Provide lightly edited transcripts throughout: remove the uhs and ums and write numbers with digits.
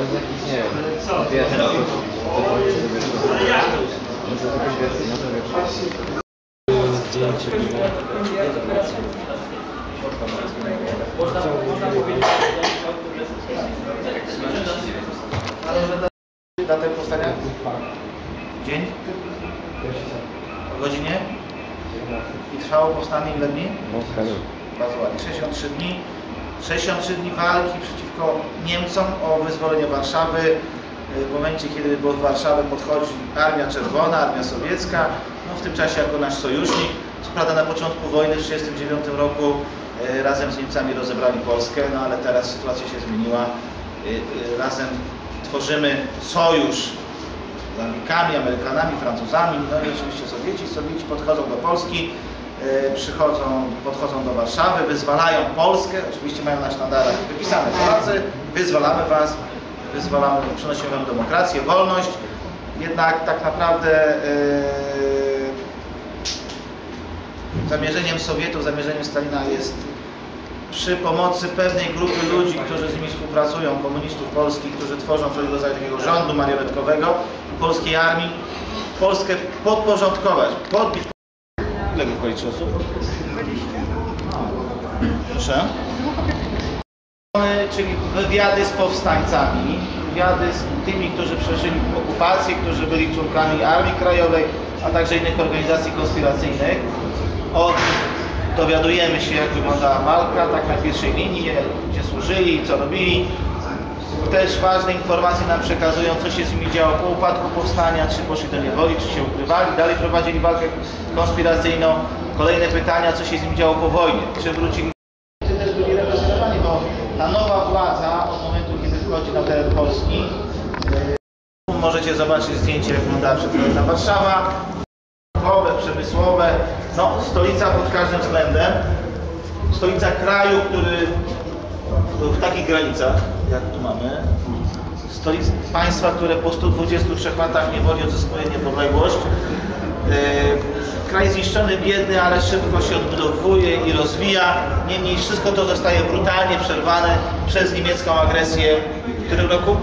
jest jakiś, nie wiem, wiesz, może jakaś wersja, no to wiesz. Zdjęcie Datę powstania? Dzień? O godzinie? I trwało powstanie ile dni? Bardzo ładnie. 63 dni. 63 dni walki przeciwko Niemcom o wyzwolenie Warszawy. W momencie, kiedy do Warszawy podchodzi Armia Czerwona, Armia Sowiecka, no w tym czasie jako nasz sojusznik. Co prawda na początku wojny w 1939 roku razem z Niemcami rozebrali Polskę, no ale teraz sytuacja się zmieniła. Razem tworzymy sojusz z Anglikami, Amerykanami, Francuzami, no i oczywiście Sowieci podchodzą do Polski, podchodzą do Warszawy, wyzwalają Polskę, oczywiście mają na sztandarach wypisane Polacy, wyzwalamy was, przynosimy wam demokrację, wolność, jednak tak naprawdę zamierzeniem Sowietów, zamierzeniem Stalina jest przy pomocy pewnej grupy ludzi, którzy z nimi współpracują, komunistów polskich, którzy tworzą coś rodzaju takiego rządu marionetkowego polskiej armii, Polskę podporządkować, podbić. Ile wychodzi osób? 20. Proszę. Czyli wywiady z powstańcami, wywiady z tymi, którzy przeżyli okupację, którzy byli członkami Armii Krajowej, a także innych organizacji konspiracyjnych. Dowiadujemy się, jak wyglądała walka, tak na pierwszej linii, gdzie służyli, co robili. Też ważne informacje nam przekazują, co się z nimi działo po upadku powstania, czy poszli do niewoli, czy się ukrywali, dalej prowadzili walkę konspiracyjną. Kolejne pytania, co się z nimi działo po wojnie, czy wrócili, czy też byli represjonowani, bo ta nowa władza od momentu, kiedy wchodzi na teren Polski, możecie zobaczyć zdjęcie, jak wyglądała przedwojenna Warszawa, przemysłowe, no stolica pod każdym względem, stolica kraju, który w takich granicach, jak tu mamy, stolica państwa, które po 123 latach niewoli odzyskuje niepodległość, kraj zniszczony, biedny, ale szybko się odbudowuje i rozwija, niemniej wszystko to zostaje brutalnie przerwane przez niemiecką agresję. W którym roku?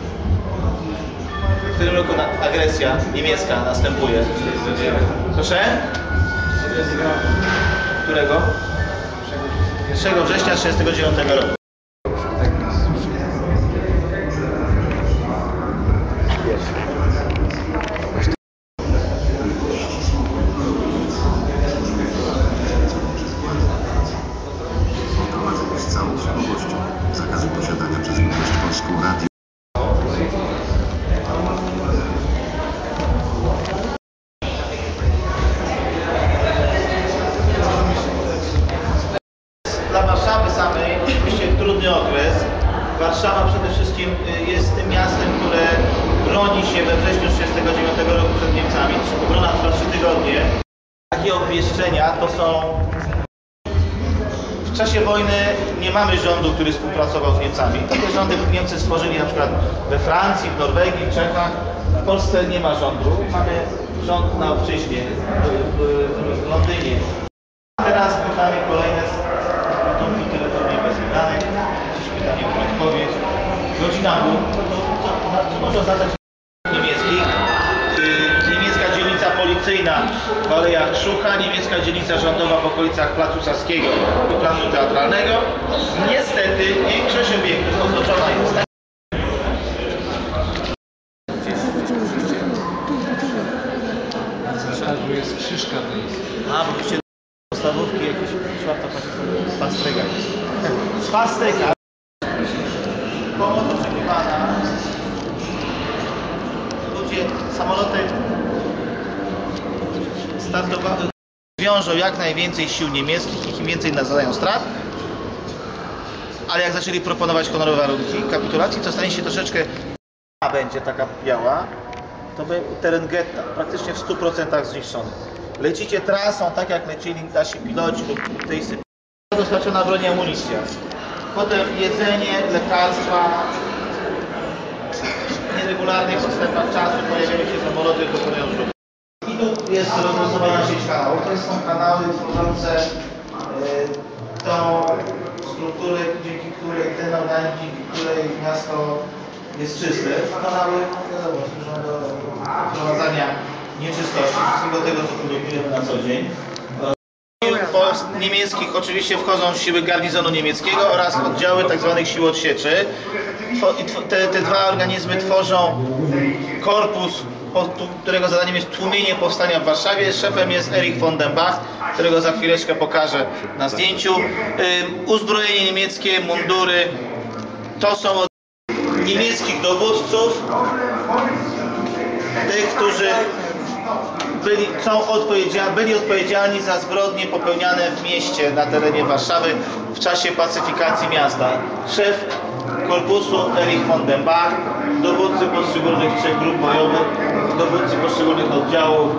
W którym roku agresja niemiecka następuje? Proszę? Którego? 1 września 1939 roku. Z całą świadomością zakazu posiadania przez ludność polską radio. Dla Warszawy samej oczywiście trudny okres. Warszawa przede wszystkim jest tym miastem, które broni się we wrześniu 1939 roku przed Niemcami. Obrona trwa 3 tygodnie. Takie obwieszczenia to są... W czasie wojny nie mamy rządu, który współpracował z Niemcami. Takie rządy Niemcy stworzyli na przykład we Francji, w Norwegii, w Czechach. W Polsce nie ma rządu. Mamy rząd na obczyźnie, w Londynie. Teraz pytanie kolejne z ratunku telefonii bez wydanych. Dziś pytanie o odpowiedź. Godzina W. Co może oznaczać niemieckich? Niemiecka dzielnica policyjna w Alejach Szucha, niemiecka dzielnica rządowa w okolicach Placu Saskiego i Placu Teatralnego. Niestety większość obiektów otoczona jest. Tu jest krzyżka, to jest. A, bo byście podstawówki jakieś Pastryga. Pastryga. Pomoc oczekiwana. Ludzie, samoloty startowały, wiążą jak najwięcej sił niemieckich i im więcej zadają strat, ale jak zaczęli proponować honorowe warunki kapitulacji, to stanie się troszeczkę będzie taka biała, to by teren getta praktycznie w 100% zniszczony. Lecicie trasą tak jak lecili nasi piloci lub tej sytuacji. Dostarczona broń i amunicja. Potem jedzenie, lekarstwa. W nieregularnych odstępach czasu pojawiają się samoloty, dokonują zrzutów. I tu jest rozrysowana sieć kanałów. To są kanały tworzące tą strukturę, dzięki której ten organizm, dzięki której miasto jest czysty. Kanały służą do wprowadzania nieczystości, wszystkiego tego, co produkujemy na co dzień. Niemieckich oczywiście wchodzą siły garnizonu niemieckiego oraz oddziały tzw. sił odsieczy. Te dwa organizmy tworzą korpus, którego zadaniem jest tłumienie powstania w Warszawie. Szefem jest Erich von den Bach, którego za chwileczkę pokażę na zdjęciu. Uzbrojenie niemieckie, mundury, to są od niemieckich dowódców, tych, którzy byli odpowiedzialni za zbrodnie popełniane w mieście na terenie Warszawy w czasie pacyfikacji miasta. Szef korpusu Erich von den Bach, dowódcy poszczególnych 3 grup bojowych, dowódcy poszczególnych oddziałów,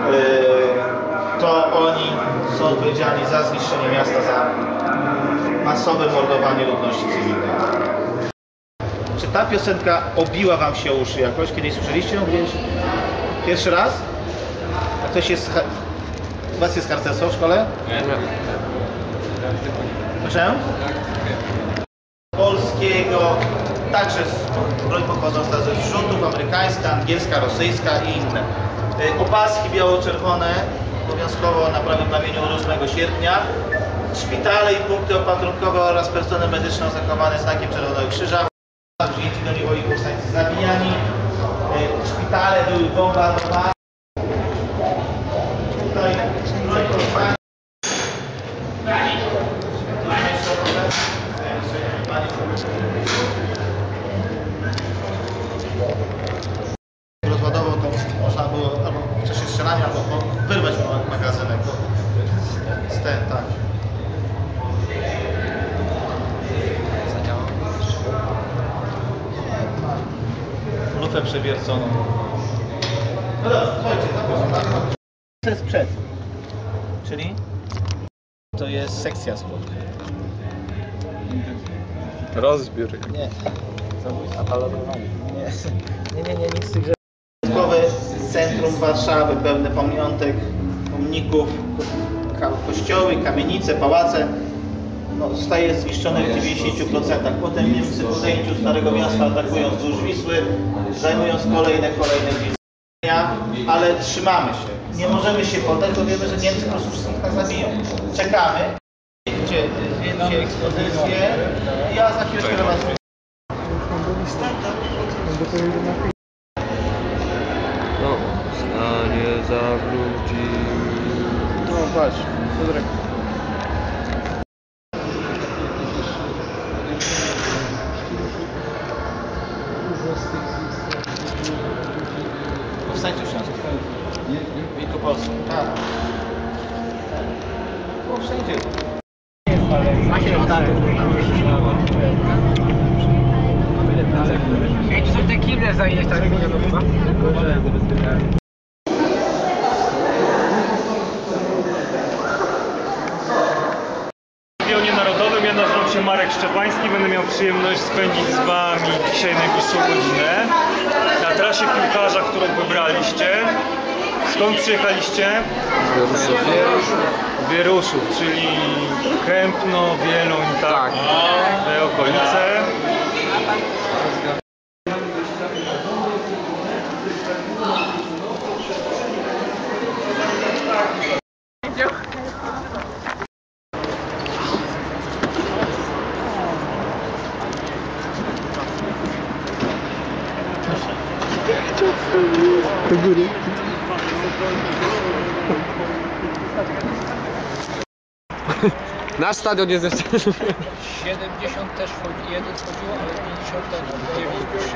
to oni są odpowiedzialni za zniszczenie miasta, za masowe mordowanie ludności cywilnej. Czy ta piosenka obiła wam się o uszy jakoś? Kiedyś słyszeliście ją gdzieś? Pierwszy raz? A ktoś jest... U was jest harcerstwo w szkole? Nie. Proszę? Polskiego, także broń pochodząca ze zrzutów, amerykańska, angielska, rosyjska i inne. Opaski biało-czerwone, obowiązkowo na prawym ramieniu 8 sierpnia. Szpitale i punkty opatrunkowe oraz personel medyczny oznakowane znakiem Czerwonego Krzyża. Wzięci do niewoli powstańcy zabijani. Szpitale były bombardowane. Tutaj rozładował, to można było albo w czasie strzelania, albo wyrwać magazynek. Tak. Lufę przewierconą. No dobra, słuchajcie, to jest przed. Czyli to jest sekcja zwłok. Rozbiór. Nie. Nie, nic z tych rzeczy. Centrum Warszawy, pełne pamiątek, pomników, kościoły, kamienice, pałace. No, zostaje zniszczone w 90%. Potem Niemcy po zajęciu Starego Miasta atakują wzdłuż Wisły, zajmując kolejne miejsca, ale trzymamy się. Nie możemy się poddać, bo wiemy, że Niemcy po prostu wszystkich nas zabiją. Czekamy. Zdjęcie, ekspozycję. Ja za chwilę do was No, stanie zawróci. No patrz, Piotrek. Powstańcie Śląsku. W Wielkopolsce. Tak. Było wszędzie. To są te kible za ileś tam nie chyba? W Stadionie Narodowym, ja nazywam się Marek Szczepański, będę miał przyjemność spędzić z wami dzisiaj najbliższą godzinę na trasie piłkarza, którą wybraliście. Skąd przyjechaliście? Wieruszów, czyli Kępno, Wieluń, tak, te okolice. Do góry. Nasz stadion jest jeszcze... 70 też jeden chodziło, ale 59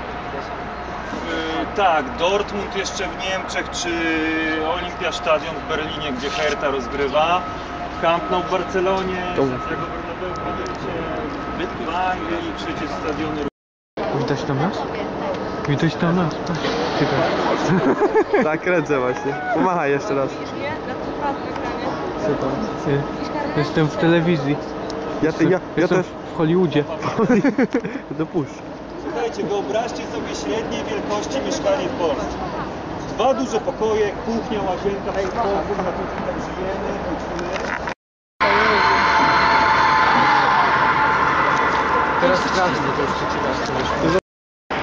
Tak, Dortmund jeszcze w Niemczech, czy Olympiastadion w Berlinie, gdzie Hertha rozgrywa. Camp Nou w Barcelonie, Santiago Bernabeu w Madrycie, w Anglii, przecież stadiony. Widać tam nas? Widać tam nas, patrz. Tak, kręcę właśnie. Pomachaj jeszcze raz. Co tam? Jestem w telewizji. Ja też w Hollywoodzie. Dopuszczę. Słuchajcie, wyobraźcie sobie średniej wielkości mieszkanie w Polsce. 2 duże pokoje, kuchnia, łazienka, podwórko, na którym tak żyjemy, pracujemy. Teraz sprawdzę, to już trzeci raz.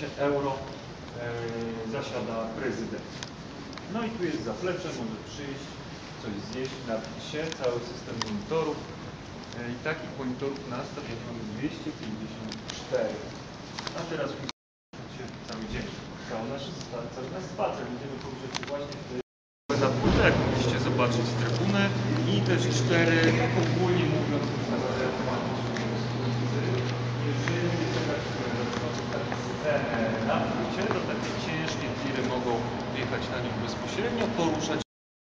euro zasiada prezydent. No i tu jest zaplecze, może przyjść, coś zjeść, napić się, cały system monitorów. I takich monitorów na stadionie mamy 254. A teraz się cały dzień. Cały nasz spacer. Będziemy poruszać się właśnie w tej na płytę, jak mogliście zobaczyć trybuny i też 4, ogólnie mówiąc, jeżeli czekać na płycie, to takie ciężkie tiry mogą wjechać na nią bezpośrednio, poruszać.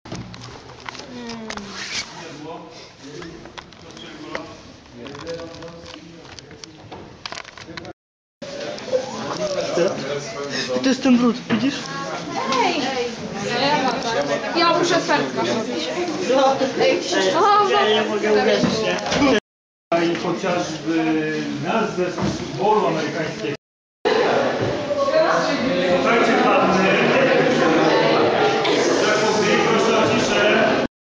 To jest ten brud, widzisz? Ja muszę serca zrobić. Ja nie mogę uwierzyć, nie? I chociażby nazwę z futbolu amerykańskiego. Słuchajcie, panny. Zachodzę, proszę o ciszę.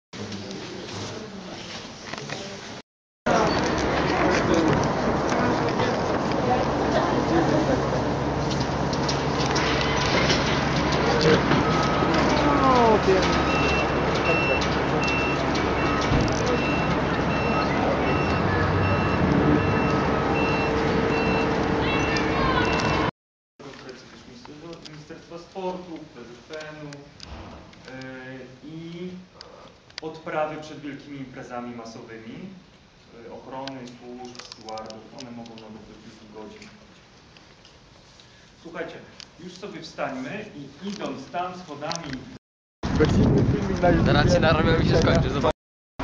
Ministerstwa Sportu, PZPN-u i odprawy przed wielkimi imprezami masowymi, ochrony, służb, stewardów, one mogą nawet do kilku godzin. Słuchajcie, już sobie wstańmy i idąc tam schodami... Zaraz się narobią i się skończy, zobacz.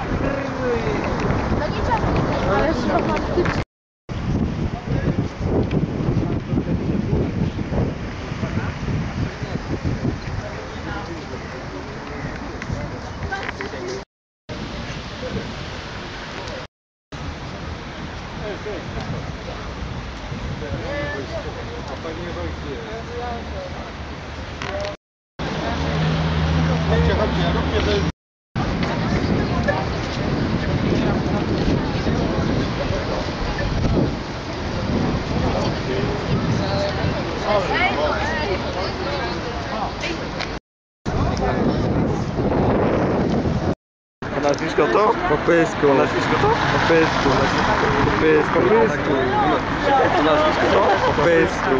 Nazwisko to? Popysku. Nazwisko to? Popysku. Popysku. Popysku. Nazwisko to? Popysku.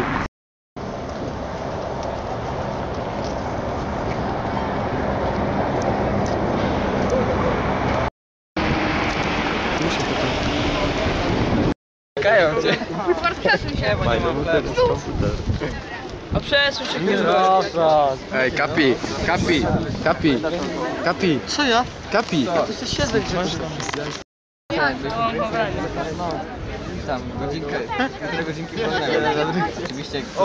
Czekają cię. Przesuń się. A przesuń się. Ej, Kapi, Kapi, Kapi, Kapi. Co ja? Kapi. To jest 7 tam godzinkę, półtorej godzinki wolnego. Oczywiście.